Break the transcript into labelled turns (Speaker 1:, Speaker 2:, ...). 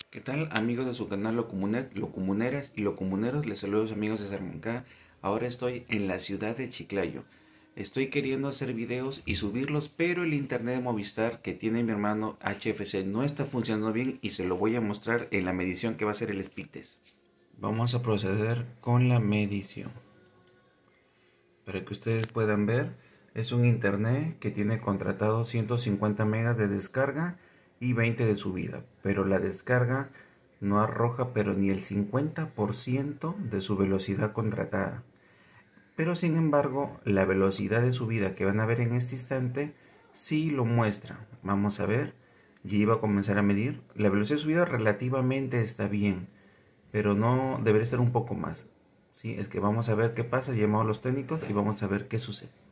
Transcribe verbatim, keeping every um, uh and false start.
Speaker 1: ¿Qué tal, amigos de su canal Locomuner, Locomuneras y Locomuneros? Les saludo a sus amigos de Sarmancá. Ahora estoy en la ciudad de Chiclayo. Estoy queriendo hacer videos y subirlos, pero el internet de Movistar que tiene mi hermano H F C no está funcionando bien y se lo voy a mostrar en la medición que va a ser el speed test. Vamos a proceder con la medición. Para que ustedes puedan ver, es un internet que tiene contratado ciento cincuenta megas de descarga y veinte de subida, pero la descarga no arroja pero ni el cincuenta por ciento de su velocidad contratada. Pero sin embargo, la velocidad de subida que van a ver en este instante sí lo muestra. Vamos a ver, ya iba a comenzar a medir. La velocidad de subida relativamente está bien, pero no debería estar un poco más. Sí, es que vamos a ver qué pasa, llamamos a los técnicos y vamos a ver qué sucede.